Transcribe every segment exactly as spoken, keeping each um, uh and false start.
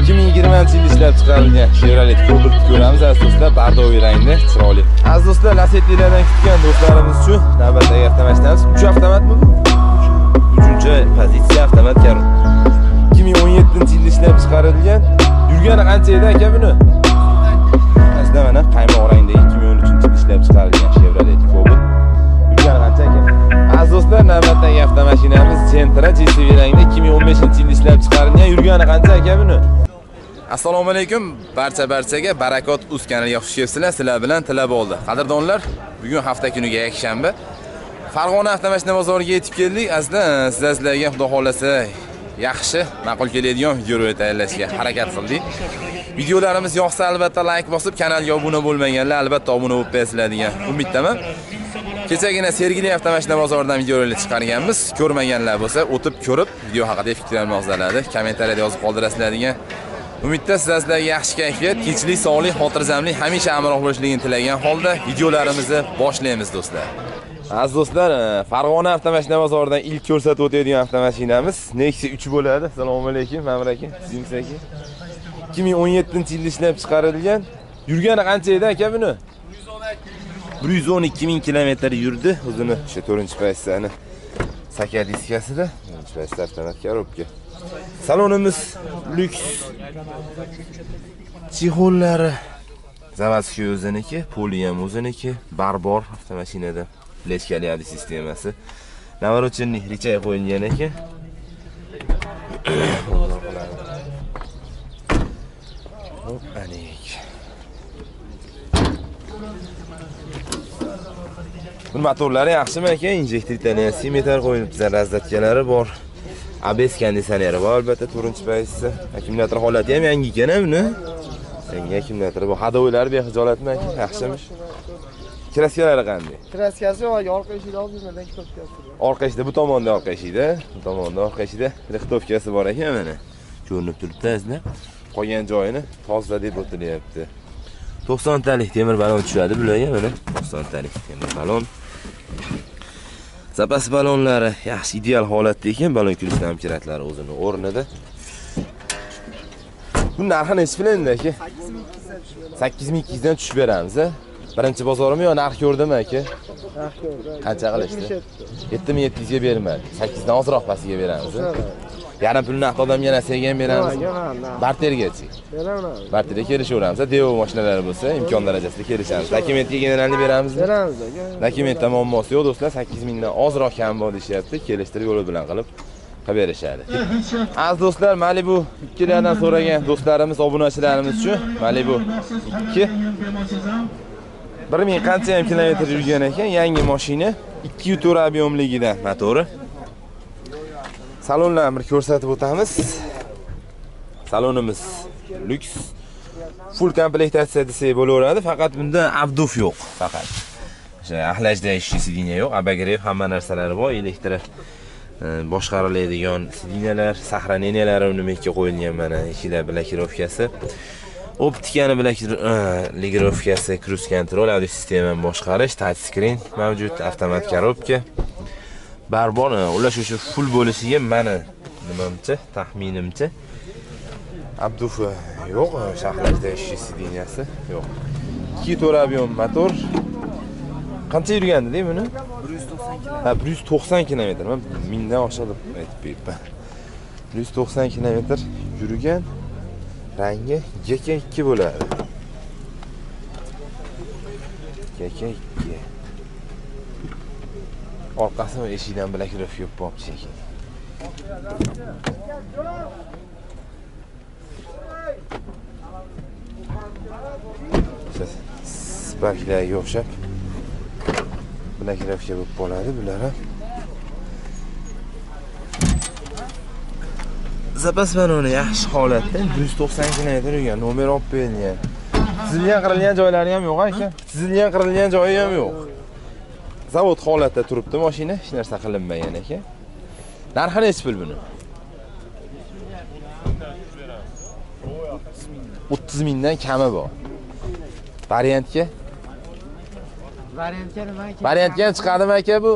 ikki ming yigirmanchi yil ishlab chiqarilgan Chevrolet Cobalt ko'ramiz aziz do'stlar, bardoviy rangda, chiroyli. Aziz do'stlar, Lacetti'lardan kutgan do'stlarimiz uchun navbatdagi avtomashinamiz uch avtomatmi bu? uchinchi pozitsiya avtomat Karum. ikki ming o'n yettinchi yilda ishlab chiqarilgan. Yurgani qancha edi aka buni? Aslida mana qaymoq rangdagi ikki ming o'n uchinchi yilda ishlab chiqarilgan Chevrolet Cobalt. Yurgani qancha aka? Aziz do'stlar, navbatdagi avtomashinamiz Gentra J C V rangda ikki ming o'n beshinchi yilda ishlab chiqarilgan. Yurgani qancha aka buni? Assalomu alaykum barcha barchaga, barakot uz kanaliga xush kelibsizlar. Sizlar bilan tilab oldi. Qadrdonlar, bugun hafta kuniga yakshanba. Farg'ona avtomashina bozoriga yetib keldik. Aslida sizlarga xudo xolasa yaxshi, ma'qul keladigan video tayyorlashga harakat qildik. Videolarimiz yoqsa albatta like bosib, kanalga obuna bo'lmaganlar albatta obuna bo'lib qo'yasizlar degan umiddaman. Kechagina Sergeli avtomashina bozoridan videolar chiqarganmiz. Ko'rmaganlar bo'lsa, o'tib ko'rib, video haqida fikrlarini yozinglar, kommentariyada yozib qoldirasizlar degan umidda sizlarga yaxshi kayfiyat, tinchlik, sog'lik, xotirjamlik hamisha hamroh bo'lishligini tilagan holda videolarimizni boshlaymiz do'stlar. Aziz do'stlar, Farg'ona avtomashina bozoridan ilk ko'rsatib o'tadigan avtomashinamiz Nexia uch bo'ladi. Assalomu alaykum, Ma'mur aka, sizingiz aka. ikki ming o'n yettinchi yilda ishlab chiqarilgan. Yurgani qancha edi aka buni? bir yuz o'n ikki ming kilometr yurdi. O'zini o'sha to'rtinchi pozitsiyani saka diskasida, to'rtinchi pozitsiya avtomat korobka. Salonimiz lyuks. Chexollari zavодskiy o'ziniki, poli ham o'ziniki, barbor avtomashinada lechkali adi sistemasi. Navorochennik richay qo'yilgan ekan. Hop, anik. Bu motorlari yaxshimi aka? Injektor tensimeter qo'yilibdi, razdatkalari bor. A B S konditsioneri bor, albatta to'rtinchi pozitsiya. Akkumulyator holati ham yangi ekan buni. Yangi akkumulyatori bor. Hadovoylari bexijolatmi aka? Yaxshimish. Kraskalari qanday? Kraskasi yo'q, orqa eshikda oldindan rixtovkasi bor. Orqa eshikda, bu tomonda orqa eshikda, bu tomonda orqa eshikda rixtovkasi bor ekan mana. Ko'rinib turibdi azizlar. Qolgan joyini toza deb o'tilyapti. to'qson talik temir balon tushadi bularga mana. to'qson talik temir balon. Zapas balonlari yaxshi ideal holatda ekan, balon kirish namkiratlari o'zini o'rnida. Bu narxi nechi bilanda aka? sakkiz ming ikki yuz dan tushib beramiz, a? Birinchi bozorimi yo narx ko'rdimi aka? Narx ko'rdim. Qancha qilishdi? yetti ming yetti yuz ga bermadi. sakkiz dan ozroq pasiga beramiz. Yarim pulni naqd odamga narsaga ham beramiz. Bartergachi. Beraman. Barterga kelishaveramiz. Devo mashinalari bo'lsa, imkon darajasida kelishamiz. Dokumentga generalni beramiz. Beramiz. Dokumentda muammosi yo'q do'stlar, sakkiz ming dan ozroq kam bor deyapti. Kelishtirib yo'li bilan qilib qilib berishadi. Aziz do'stlar, Malibu ikkilardan so'ragan do'stlarimiz, obunachilarimiz uchun Malibu ikki bir ming qancha ham kilometr yurgan ekan, yangi mashina, ikki yuz to'rt ob'yomligidan motori. Salonlarni bir ko'rsatib o'tamiz. Salonimiz lyuks. Full komplektatsiya desak bo'laveradi, faqat bunda abduf yo'q, faqat. O'sha axlashda sidiniya yo'q, abagrev hamma narsalari bor, elektr boshqariladigan sidinalar, sahraneniyalari nimaga qo'yilgan mana, ichida blakirovkasi. Optikani blakirovkasi, cruise control, audio sistemani boshqarish, touch screen mavjud, avtomat korobka. Barbor, ular shu full bo'lishiga mana nimamcha, taxminimcha abduf yo'q, shaxlashda sidiniyasi yo'q. ikki yuz to'rt ob'yom motor. Qancha yurgan dedi buni? bir yuz to'qson kilometr. Ha, bir yuz to'qson kilometr. Men mingdan oshadi aytib beribman. bir yuz to'qson kilometr yurgan. Rangi G K ikki bo'ladi. G K ikki. Orqasi va eshikdan blakirovka yo'q bo'pti ekan. Sparklarga o'xshab blakirovka bo'lib qoladi bular ham. Zapas baloni yaxshi holatda, bir yuz to'qson kilometr yurgan, nomer olib berilgan. Chizilgan qirilgan joylari ham yo'q aka. Chizilgan qirilgan joyi ham yo'q. Zavod holatda turibdi mashina, hech narsa qilinmagan ekan. Narxi nechi pul buni? o'ttiz mingdan kami bor. Variantga? Variantga nima aka? Variantga chiqadimi aka bu?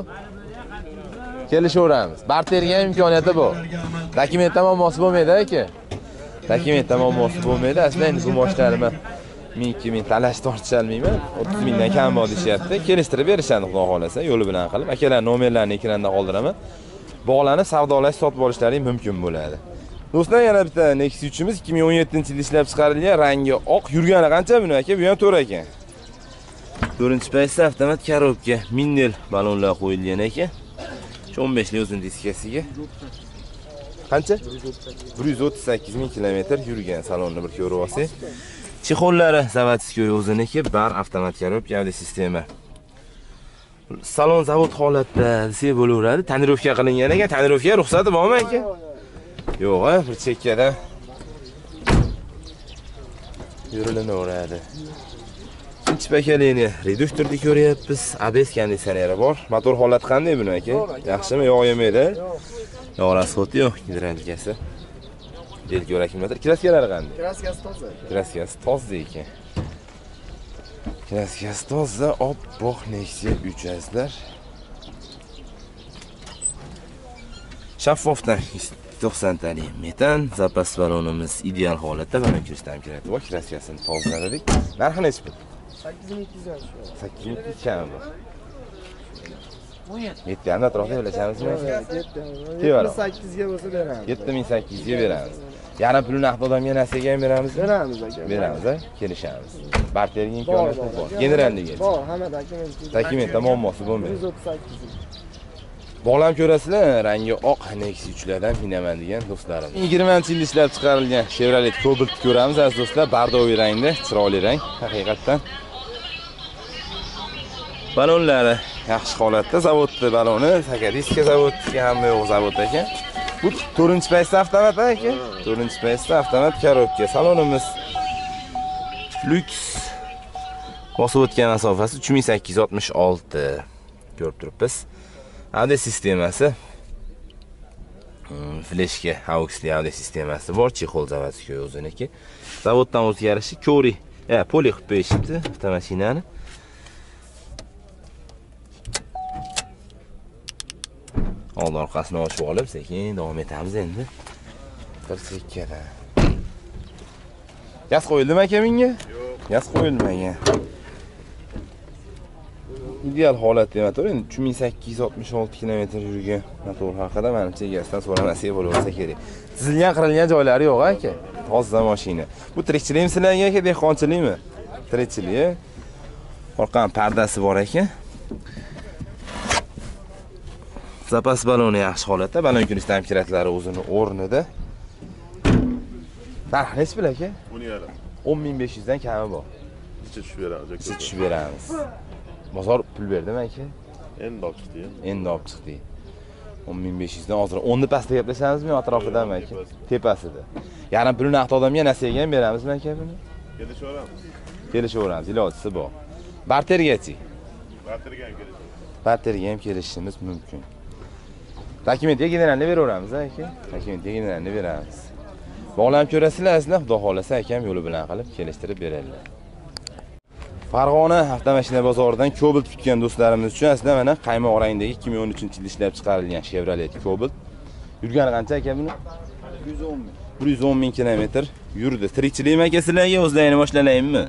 Kelishaveramiz. Barterga imkoniyati bor. Dokument muammosi bo'lmaydi aka. Dokumentda muammosi bo'lmaydi. Aslida endi bu mashinalarni ming ikki ming talash tortisholmayman. o'ttiz mingdan kam bor deyapti. Kelishtirib berishadi xudo xolasa, yo'li bilan qilib. Akalar nomerlarini ekranda qoldiraman. Bog'lanib savdolash, sotib olishlaring mumkin bo'ladi. Do'stlar, yana bitta Nexus uchimiz ikki ming o'n yettinchi yilda ishlab chiqarilgan, rangi oq. Yurgani qancha buni aka? Bu ham to'rt ekan. to'rtinchi paytda avtomat korobka, minnel balonlar qo'yilgan ekan. o'n besh li uzun diskasiga. Qancha? bir yuz o'ttiz sakkiz ming kilometr yurgan. Salonni bir ko'rib olsangiz. Chexollari zavodskiy o'ziniki, bar avtomat korobka, gavda sistema. Salon zavod holatda desa bo'laveradi. Tonirovka qilingan ekan. Tonirovka ruxsati bormi aka? Yo'q, bir chekkada yurilaveradi. Ikkinchi pakalini reduktorda ko'ryapmiz. A B S konditsioneri bor. Motor holati qanday buni aka? Yaxshimi, yog' yemaydi? Yog' rasxoti yo'q, gidravlikasi. Belgi akkumulyator. Kraskalari qanday? Kraskasi toza. Kraskasi toza ekan. Kraskasi toza, oppoq Nexia uch azlar. Shaffofdan to'qson talik metan, zapas balonimiz ideal holatda, mana ko'rsam kerak. Va kraskasini tozaladik. Narxi necha pul? sakkiz ming ikki yuz. sakkiz ming ikki yuz kam. Yetganda atrofda o'ylashamizmi? yetti ming sakkiz ga bo'lsa beramiz. yetti ming sakkiz ga beramiz. Yarim pulni naqd odamga nasiyaga ham beramiz. Beramiz aka. Beramiz, a? Kelishamiz. Barterga imkoniyati bor. Generalliga. Bor, hamma dokument. Dokumentda muammosi bo'lmaydi. bir yuz o'ttiz sakkiz. Bog'lam ko'rasizlar, rangi oq Nexus uchlardan minaman degan do'stlarim. yigirmanchi yilda ishlab chiqarilgan Chevrolet Cobalt ko'ramiz aziz do'stlar. Bardoviy rangda, chiroyli rang, haqiqatan. Balonlari yaxshi holatda, zavodda baloni, sakadiska zavodga hamma yo'q zavod ekan. Bu to'rtinchi paytda avtomat aka. to'rtinchi paytda avtomat korobka. Salonimiz Lux. Bosib o'tgan masofasi uch ming sakkiz yuz oltmish olti. Ko'rib turibsiz. Audio sistemasi fleshga auxli audio sistemasi bor, chexol zavodskiy o'ziniki. Zavoddan o'zgarishi Kori, ya poli qilib qo'yishibdi avtomashinani. Old orqasini ochib olib, sekin davom etamiz endi. Bir sekkada. Gaz qo'yildimi aka menga? Yo'q. Gaz qo'yilmagan. Ideal holatda motor, endi uch ming sakkiz yuz oltmish olti kilometr yurgan motor haqida menimcha egasidan so'ramasak bo'laversa kerak. Chizilgan, qirilgan joylari yo'q aka. Toza mashina. Bu tirikchilikmi sizlarga aka, dehqonchilikmi? Tirikchilik. Orqan pardasi bor ekan. Zapas baloni yaxshi holatda, balon kirish tamkiratlari o'zini o'rnida. Narxi necha pul aka? o'n ming besh yuz dan kami bor. Necha tushib beramiz aka? Necha tushib beramiz. Bozor pul berdimi aka? Endi olib chiqdi. Endi olib chiqdi. o'n ming besh yuz dan hozir o'nni pastda gaplashamizmi, atrofidami aka? Tepasida. Yarim pulni naqd odamga nasiyaga ham beramizmi aka buni? Kelishaveramiz. Kelishaveramiz, ilojisi bor. Bartergachi. Barterga ham kelishamiz. Barterga ham kelishimiz mumkin. Dokumentga generalni beraveramiz aka. Dokumentga generalni beramiz. Bog'lanib ko'rasizlar, sizlar xudo xolasa akam yo'li bilan qilib kelishtirib beradilar. Farg'ona avtomashina bozoridan Cobalt kutgan do'stlarimiz uchun aslida mana qaymoq rangdagi ikki ming o'n uchinchi yilda ishlab chiqarilgan Chevrolet Cobalt. Yurgani qancha aka buni? bir yuz o'n ming. bir yuz o'n ming kilometr yurdi. Tirikchilikmi aka sizlarga o'zlaringni boshlalaymi?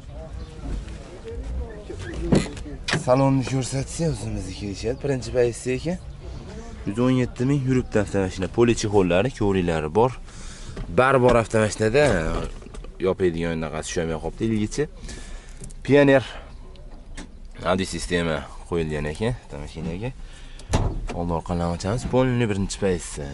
Salonni ko'rsatsa o'zimizni kelishadi. Birinchi paytda ekan. yuz o'n yetti ming yuribdi avtomashina. Poli chexollari, ko'rilari bor. Bar bor avtomashinada. Yopaydigan o'ynaqasi tushmay qolibdi ilgichi. Pioneer audio sistema qo'yilgan ekan avtomashinaga. Old orqalarni ochamiz. Polni birinchi paytda.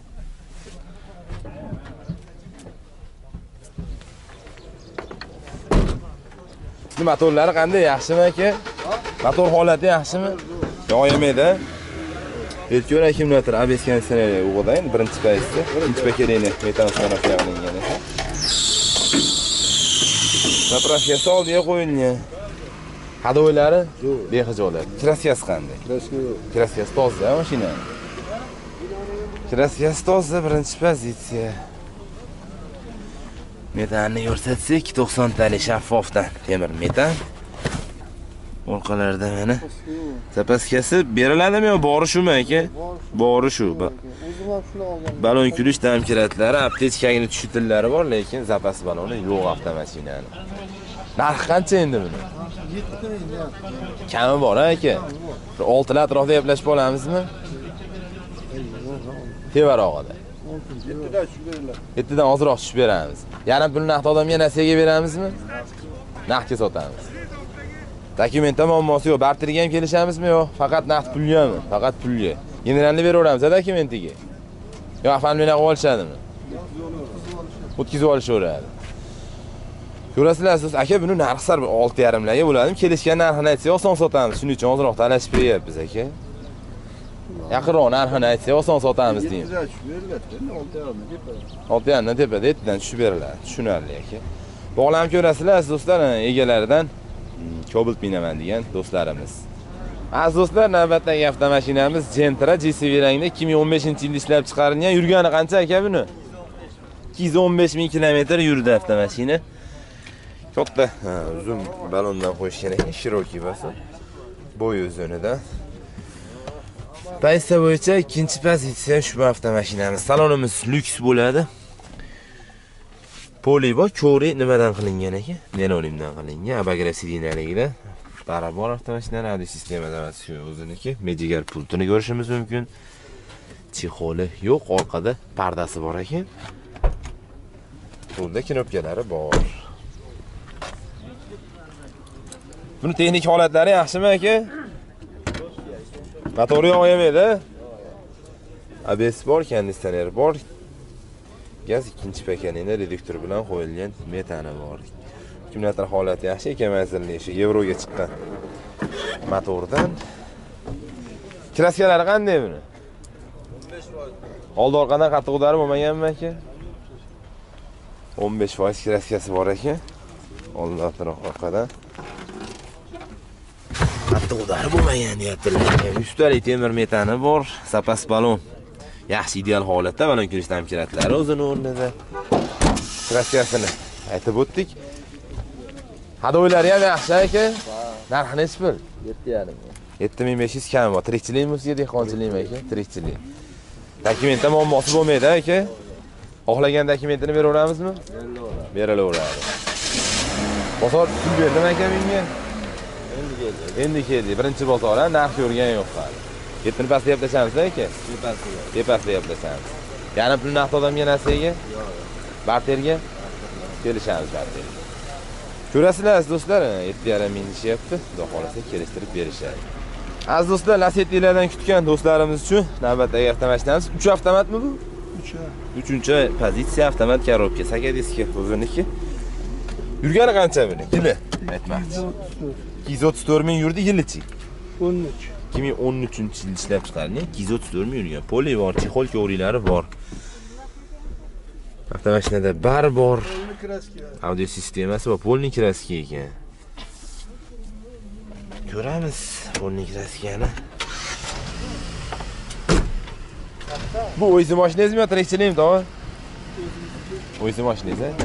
Motorlari qanday, yaxshimi aka? Motor holati yaxshimi? Yog' yemaydi. Elkor akkumulyator A B S konditsioneri o'g'ida, birinchi paytda, ikkinchi pakalini metan sonofiya qilingan ekan. Zapravkasi oldiga qo'yilgan. Hadoylari behijolat. Kraskasi qanday? Kraska yo'q. Kraskasi toza mashina. Kraskasi toza, birinchi pozitsiya. Metanni ko'rsatsak, to'qson talik shaffofdan temir metan. Orqalarida mana zapaskasi beriladimi yo bori shumi aka? Bori shu. O'zim ham shuni olganman. Balon kulish tamkiratlari, aptechkagini tushitillari bor, lekin zapas baloni yo'q avtomashinani. Narxi qancha endi buni? yetti ming. Kami bor aka. olti lar atrofida gaplashib olamizmi? Tevarog'ida. yettidan tushib beringlar. yettidan ozroq tushib beramiz. Yarim pulni naqd odamga nasiyaga beramizmi? Naqdga sotamiz. Dokumentda muammosi yo'q. Barterga ham kelishamizmi yo'q? Faqat naqd pulyami? Faqat pulga. Generalni beraveramiz dokumentiga. Yo'q, familiyaga qilib olishadimi? O'tkazib olishaveradi. Ko'rasizlar siz, aka buni narxi sar olti yarim larga bo'ladi. Kelishgan narxini aytsak oson sotamiz. Shuning uchun ozroq talashib beryapmiz aka. Yaqinroq narxini aytsak oson sotamiz deyim. yettidan tushib beringlar. olti yarim tepada. olti yarim tepada yettidan tushib beriladi. Tushunarli aka. Bog'lanib ko'rasizlar do'stlar, egalaridan Cobalt minaman degan do'stlarimiz. Aziz do'stlar, navbatdagi avtomashinamiz Gentra G C V rangda ikki ming o'n beshinchi yilda ishlab chiqarilgan. Yurgani qancha aka buni? ikki yuz o'n besh ming kilometr yurdi avtomashina. Katta, ha, uzun balondan qo'yishgan ekan, Cherokee basi. Bo'y uzunidan. Pozitsiya bo'yicha ikkinchi pozitsiya ushbu avtomashinamiz. Salonimiz lyuks bo'ladi. Poli bor, ko'ri nimadan qilingan ekan? Linoleumdan qilingan, abagrev sidinaligida. Barabar avtomashinalar audio sistemadan shu o'ziniki. Medigar pultini ko'rishimiz mumkin. Chexoli yo'q, orqada pardasi bor ekan. Bunda knopkalari bor. Buni texnik holatlari yaxshimi aka? Motori yo'qyapti. A B S bor, konditsioner bor. Gaz ikkinchi pakanida reduktor bilan qo'yilgan metani bor. Akkumulyator holati yaxshi ekan, manzilli yevroga chiqqan motordan. Kraskalari qanday buni? o'n besh foiz. Oldi orqadan qattiq ko'tarib bo'lmaganmi aka? o'n besh foiz kraskasi bor ekan. Oldi orqadan qattiq ko'tarib bo'lmagan deyaptilar. Ustalik temir metani bor, zapas balon. Yaxshi ideal holatda balon kirish tamkiratlari o'zini o'rnida. Kraskasini aytib o'tdik. Hadoylari ham yaxshi aka. Narxi nechi pul? yetti yarim. yetti ming besh yuz kam bor. Tirikchilikmi sizga dehqonchilikmi aka? Tirikchilik. Dokumentda muammosi bo'lmaydi aka. Xohlagan dokumentini beraveramizmi? Berilaveradi. Berilaveradi. Bozor pul berdimi aka menga? Endi keldi. Endi keldi. Birinchi bozor, ha, narx ko'rgan yo'q hali. Yettini pastda gaplashamiz aka? Tepasida. Tepasida gaplashamiz. Yarim pul naqd odamga nasiyaga? Yo'q. Barterga kelishamiz barterga. Ko'rasizlar do'stlar, yetti yarim ming deyapti. Xudo xolasa kelishtirib berishadi. Aziz do'stlar, Lacetti'lardan kutgan do'stlarimiz uchun navbatdagi avtomashinamiz uch avtomatmi bu? uch. uchinchi pozitsiya avtomat korobka, saka diski o'ziniki. Yurgani qancha buni? Yili aytmoqchi. ikki yuz o'ttiz to'rt ming yurdi, yilichi. o'n uch. ikki ming o'n uchinchi yilda ishlab chiqarilgan, ikki yuz o'ttiz to'rt ming yurgan. Poli bor, chexol ko'riklari bor. Avtomashinada bar bor. Audio sistemasi va polni kraska ekan. Ko'ramiz polni kraskani. Bu o'zi mashinangizmi yo tirikchilikmi, tog'a? O'zi mashinangiz, a?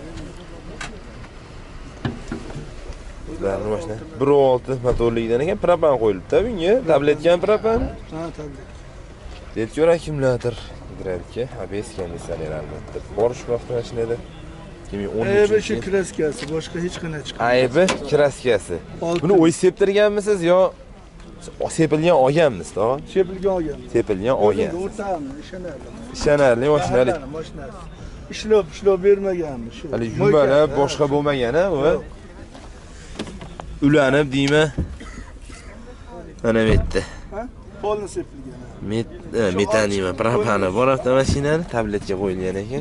Bizlarning mashina bir olti motorligidan ekan, propan qo'yilibdi bunga. Tabletgan propan. Ha, tablet. Deltyor akkumulyator, gidravlika, A B S konditsioner albatta. Bor shu avtomashinada. ikki ming o'n Aybi uchinchi shu kraskasi, boshqa hech qanday chiqmaydi. Aybi kraskasi. Buni o'y septirganmisiz yo sepilgan olganmisiz, tog'a? Sepilgan olgan. Sepilgan olgan. O'rtami, ishonarli. Ishonarli mashinalik. Mashinasi. Ishlab, ishlab bermaganmi shu? Hali yumalab boshqa bo'lmagan-a va ulanib deymi? Mana bu yerda. Ha? Polni sepilgan. Met, metanima, propani bor avtomashinani tabletga qo'yilgan ekan.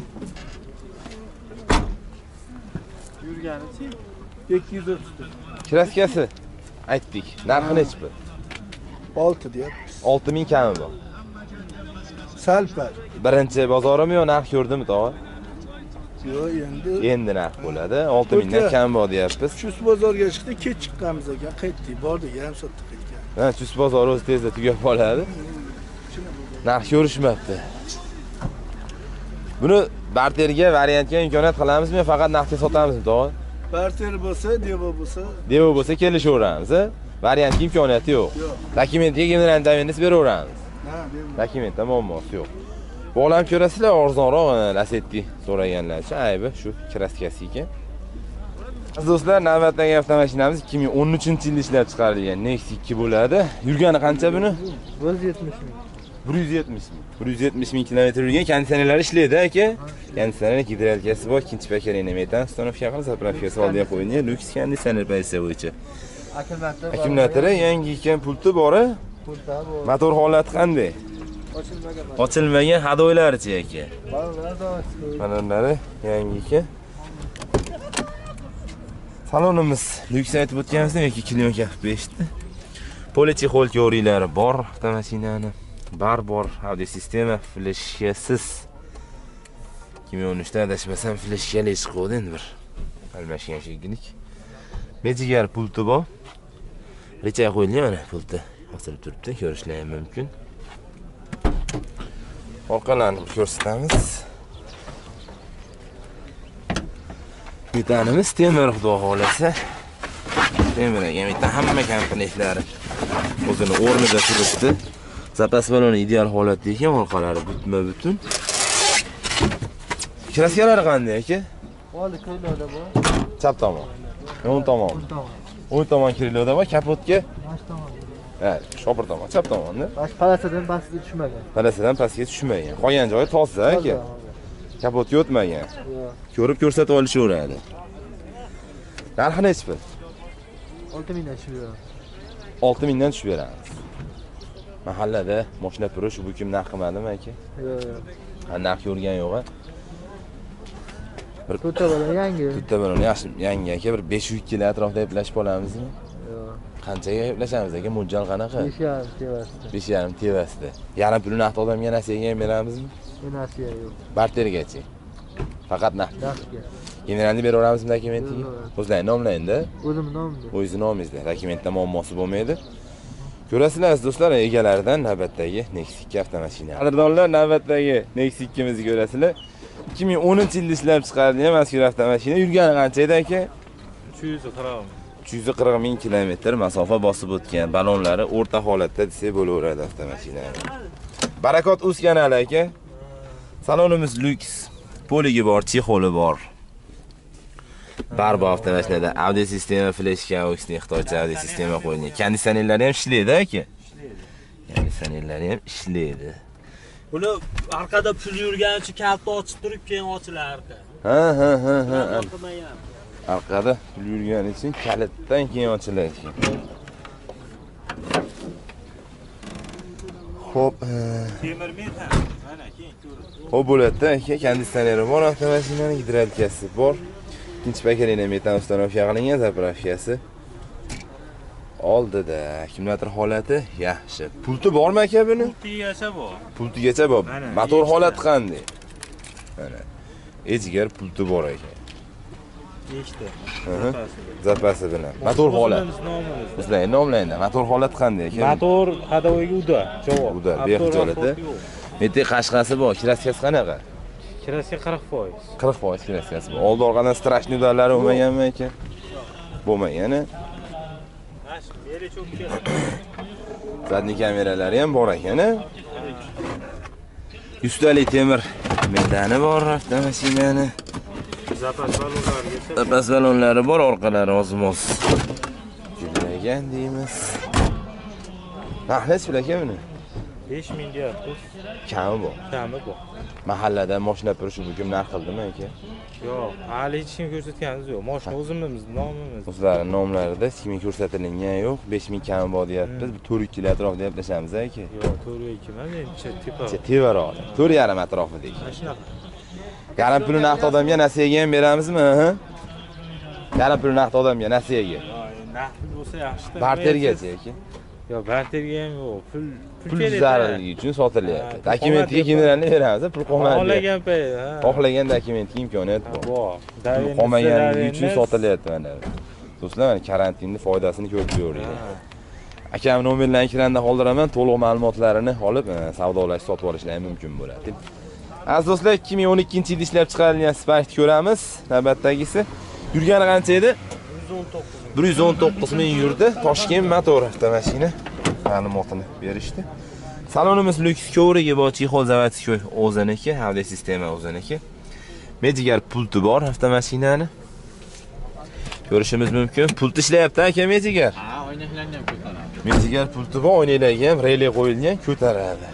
Yurganichi ikki yuz o'ttiz. Kraskasi aytdik. Narxi nechi pul? olti deyapmiz. olti ming kami bor. Salpar. Birinchi bozorimi yo narx ko'rdimi, tog'a? Yo'q, endi Endi narx bo'ladi. olti mingdan kam bor deyapsiz. Chus bozorga chiqdi, kech chiqqanmiz ekan, qaytdik, bordik, yarim soatda qaytgan. Ha, Chus bozori o'zi tezda tugab qoladi. Narx ko'rishmabdi. Buni barterga variantga imkoniyat qilamizmi yo faqat naqdga sotamizmi, tog'a? Barter bo'lsa, devo bo'lsa, Devo bo'lsa kelishaveramiz, a? Variantga imkoniyati yo'q. Yo'q. Dokumentga general davennis beraveramiz. ha, devo. Dokumentda muammosi yo'q. Bo'lam ko'rasizlar, arzonroq Lacetti so'raganlarcha, aybi shu kraskasi ekan. Aziz do'stlar, navbatdagi avtomashinamiz ikki ming o'n uchinchi yilda ishlab chiqarilgan Nexus ikki bo'ladi. Yurgani qancha buni? bir yuz yetmish ming. bir yuz yetmish ming. bir yuz yetmish ming kilometr yurgan, konditsionerlari ishlaydi aka. Konditsioner gidrolikasi bor, ikkinchi pakarina metan ustanovka qilib zapravkasi oldiga qo'yilgan, lyuks konditsioner pozitsiya bo'yicha. Akkumulyator. Akkumulyatori yangi ekan, pulti bor-a? Pulti bor. Motor holati qanday? Ochilmagan. Ochilmagan hadoylarichi aka. Balonlar da Balonlari yangi ekan. Salonimiz lyuks aytib o'tganimizda yoki klientka qilib berishdi. Politexol yo'rilari bor avtomashinani. Bar bor, audio sistema fleshkasiz. ikki ming o'n uchda adashmasam fleshkali chiqdi endi bir. Almashgan shekillik. Mejigar pulti bor. Recha qo'yilgan mana pulti. Osilib turibdi, ko'rishlari mumkin. Orqalarni ko'rsatamiz. Metanimiz temir, xudo xolasa. Temir ekan, metan hamma komplementlari o'zini o'rnida turibdi. Zapas baloni ideal holatda ekan, orqalari butma-butun. Kraskalari qanday aka? Oldi kiloda bor. Chap tomon. o'ng tomon. o'ng tomon kiloda bor, kapotga. Bash tomon. Ha, shopir tomon, chap tomonda. Bash palasadan pastga tushmagan. Palasadan pastga tushmagan. Qolgan joyi toza aka. Kapotga o'tmagan. Yo'q. Ko'rib ko'rsatib olishaveradi. Narxi nechi pul? olti mingdan tushib beramiz. olti mingdan tushib beramiz. Mahallada mashina turish bu kim narx qilmadimi aka? Yo'q, yo'q. Ha, narx ko'rgan yo'q-a? Bir To'rtta bola yangi. To'rtta balon yaxshi, yangi aka, bir besh yuz kilo atrofida eplashib olamizmi? Yo'q. Qanchaga eplashamiz aka? Mo'ljal qanaqa? besh yarim tevasida. besh yarim tevasida. Yarim pulni naqd odamga nasiyaga ham beramizmi? Nasiya yo'q. Bartergacha. Faqat naqd. Naqdga. Generalni beraveramizmi dokumentiga? Yo'q. O'zlaring nomlayinda. O'zim nomimda. O'zingiz nomingizda dokumentda muammosi bo'lmaydi. Ko'rasizlar aziz do'stlar, egalaridan navbatdagi Nexus ikki avtomashina. Qadrdonlar, navbatdagi Nexus ikki mizni ko'rasizlar. ikki ming o'ninchi yilda ishlab chiqarilgan mazkur avtomashina yurgani qancha edi aka? uch yuz qirq ming. uch yuz qirq ming kilometr masofa bosib o'tgan. Balonlari o'rta holatda desak bo'laveradi avtomashina. Barakot uz kanali aka. Salonimiz lyuks. Poligi bor, chexoli bor. Barbo avtomashinada audio sistema fleshka, oksni Xitoycha audio sistema qo'yilgan. Konditsionerlari ham ishlaydi aka. Ishlaydi. Konditsionerlari ham ishlaydi. Buni orqada pul yurgani uchun kaltni ochib turib, keyin ochilar orqa. Ha ha ha ha. Qilmagan. Orqada pul yurgani uchun kalitdan keyin ochiladi ekan. Xo'p, Temir metan. Mana keyin ko'rib. o bo'ladi aka, konditsioneri bor, avtomashinaning gidrolikasi bor. Ikkinchi pakarina metan ustanovka qilingan, zapravkasi oldida. Akkumulyator holati yaxshi. Pulti bormi aka buni? Pultigacha bor. Pultigacha bor. Mana, Motor eshiklar. holati qanday? Mana. Ejigar pulti bor ekan. Nechta? Aha. Zapasi bilan. Motor holati. Nomimiz. Sizlar nomlaydi. Motor holati qanday ekan? Motor hadoviga uda, javob. Uda, bexijolatda. Mete qashqasi bor, kraskasi qanaqa? Kirasiga qirq foiz. qirq foiz kraskasi bor. Oldi orqadan strashniy udalari bo'lmaganmi ekan? Bo'lmagan. Ash, beri cho'kka. Zadniy kameralari ham bor ekan. Ustali temir metani bor avtomashinani. Zapas balonlarigacha. Zapas balonlari bor, orqalari ozmoz. Jilmagan deymiz. Narxi nechta aka buni? besh ming deyapmiz. Kami bor. Kami bor. Mahallada mashina turishi bugun narx qildimi aka? Yo'q, hali hech kim ko'rsatganimiz yo'q. Mashina o'zimiz nomimiz. O'zlari nomlarida hech kim ko'rsatilgan yo'q. besh ming kami bor deyapmiz. Bir to'rt kilo atrofida gaplashamiz aka. Yo'q, to'rt ikki emas, endi tipa. Tevaroq. to'rt yarim atrofida ekan. Mana shunaqa. Yarim pulni naqd odamga nasiyaga ham beramizmi? Ha? Yarim pulni naqd odamga nasiyaga. Naqd bo'lsa yaxshi-da. Bartergacha aka. Yo'q, barterga ham yo'q. Pul Pul zararligi uchun sotilyapti. Dokumentiga generalni beramiz, pul qolmaydi. Xohlagan payt, ha. Xohlagan dokumentga imkoniyat bor. Bor. Pul qolmaganligi uchun sotilyapti mana. Do'stlar, mana karantinning foydasini ko'rib ko'ring. Akam nomerlarni ekranda qoldiraman, to'liq ma'lumotlarini olib, savdolash, sotib olishlar mumkin bo'ladi. Aziz do'stlar, ikki ming o'n ikkinchi yilda ishlab chiqarilgan Spark ko'ramiz. Navbatdagisi yurgani qancha edi? bir yuz o'n to'qqiz ming yurdi. Toshkent motor avtomashina ma'lumotini berishdi. Salonimiz lyuks ko'vrigi bor, chexol zavodskiy o'ziniki, havli sistema o'ziniki. Medigar pulti bor avtomashinani. Ko'rishimiz mumkin. Pult ishlayapti aka Medigar. Ha, oynaklarni ham ko'taradi. Medigar pulti bor, oynalarga ham relay qo'yilgan, ko'taradi.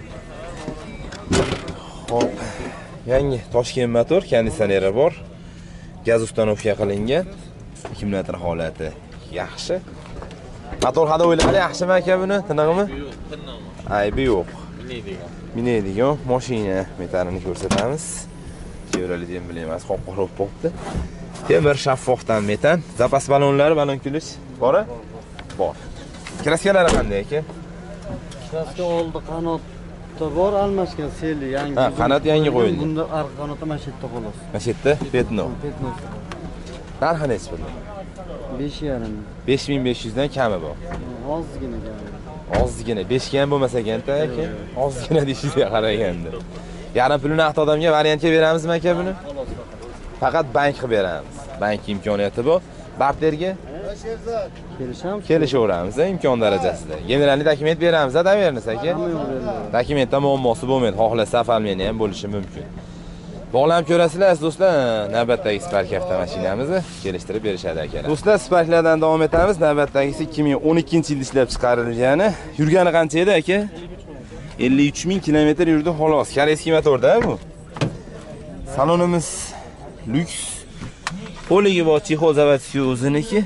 Hop. Yangi Toshkent motor, konditsioneri bor. Gaz ustanovka qilingan. Akkumulyator holati yaxshi. Motor hadovoylari yaxshimi aka buni? Tinig'mi? Yo'q, tinnoq. Aybi yo'q. Minadigan. Minadigan mashina metalini ko'rsatamiz. Chevrolet ham bilamiz, qop-qora bo'libdi. Temir shaffofdan metan, zapas balonlari, balon kulish bor-a? Bor. Kraskalari qanday aka? Kraska oldi qanotda bor, almashgan seli yangi. Ha, qanot yangi qo'yildi. Bunda arqa qanoti mana shu yerda xolos. Mana shu yerda Petno. Petno. Narxi necha pul? besh yarim. besh ming besh yuz dan kami bor. Ozgina gap. Ozgina, besh ga ham bo'lmasa ekanda aka. Ozgina deyishingizga qaraganda. Yarim pulini naqd odamga variantga beramizmi aka buni? Faqat bank qilib beramiz. Bank imkoniyati bor. Barterga Kelishamiz. kelishaveramiz imkon darajasida. Generalni dokument beramiz, adaveriniz aka. Dokumentda muammosi bo'lmaydi. Xohlasa afalmeni ham bo'lishi mumkin. Bog'lanib ko'rasizlar do'stlar, navbatdagi Spark avtomashinamizni kelishtirib berishadi akalar. Do'stlar, Sparklardan davom etamiz. Navbatdagisi ikki ming o'n ikkinchi yilda ishlab chiqarilgani. Yurgani qancha edi aka? ellik uch ming kilometr yurdi xolos. Koreyskiy motorda bu. Salonimiz lyuks. Poligi bor, chexol zavodskiy o'ziniki.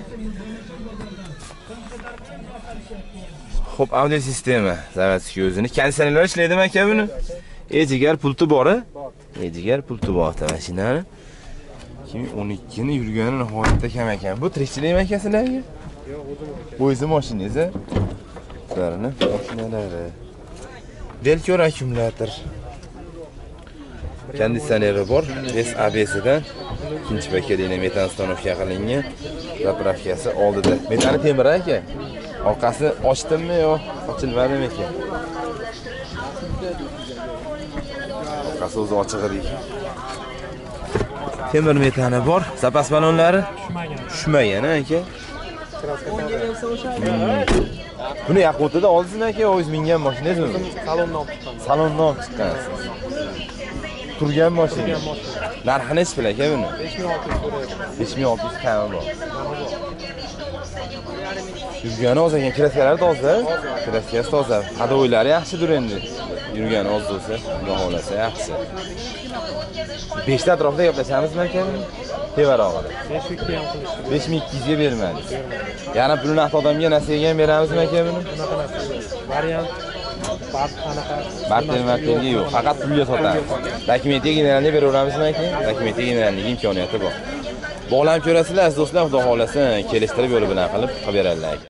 Xo'p, audio sistema zavodskiy o'ziniki. Konditsionerlar ishlaydimi aka buni? Ejigar pulti bor-a? Ejigar pulti bor avtomashinani. ikki ming o'n ikki ni yurgani nihoyatda kam ekan. Bu tirikchilikmi aka sizlarga? Yo'q, o'zim. Bu o'zi mashinangiz, a? Sizlarni mashinalari. Delkor akkumulyator. Konditsioneri bor, S A B S dan ikkinchi paketini metan stanovka qilingan. Zapravkasi oldida. Metani temir aka. Orqasi ochdimmi yo ochilmadimi aka? Orqasi o'zi ochiq edi. Temir metani bor, zapas balonlari tushmagan aka. Buni yaqinda oldingizmi aka, o'zingiz mingan mashinangizmi? Salondan olib chiqqan. Salondan olib chiqqansiz. Turgan mashina. Narxi necha pul aka buni? besh ming olti yuz kami bor. Yurgani oz ekan, kraskalari toza. Kraskasi toza. Hadovoylari yaxshidir endi. Yurgani oz bo'lsa, xudo xolasa yaxshi. besh ta atrofida gaplashamizmi aka? Tevarog'ida. besh ming ikki yuz ga bermadi. Yana pulni naqd odamga nasiyaga ham beramizmi aka buni? Variant Barter marterga yo'q, faqat pulga sotamiz. Dokumentiga generalni beraveramizmi aka? Dokumentiga generalning imkoniyati bor. Bog'lanib ko'rasizlar do'stlar, xudo xolasa kelishtirib yo'li bilan qilib qilib beradilar.